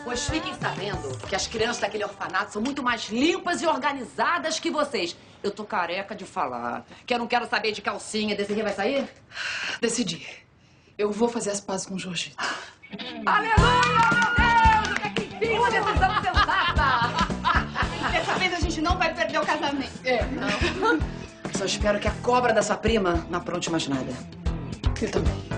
Pois fiquem sabendo que as crianças daquele orfanato são muito mais limpas e organizadas que vocês. Eu tô careca de falar. Que eu não quero saber de calcinha. Desirê vai sair? Decidi. Eu vou fazer as pazes com o Jorgito. Aleluia, meu Deus! Até que enfim, uma decisão sensata! Dessa vez a gente não vai perder o casamento. Só espero que a cobra da sua prima não apronte mais nada. Eu também.